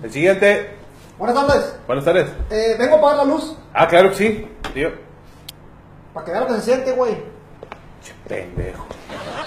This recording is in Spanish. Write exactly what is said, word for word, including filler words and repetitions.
El siguiente. Buenas tardes. Buenas tardes. Eh, vengo a pagar la luz. Ah, claro que sí, tío. Para que vea lo que se siente, güey. Che, pendejo.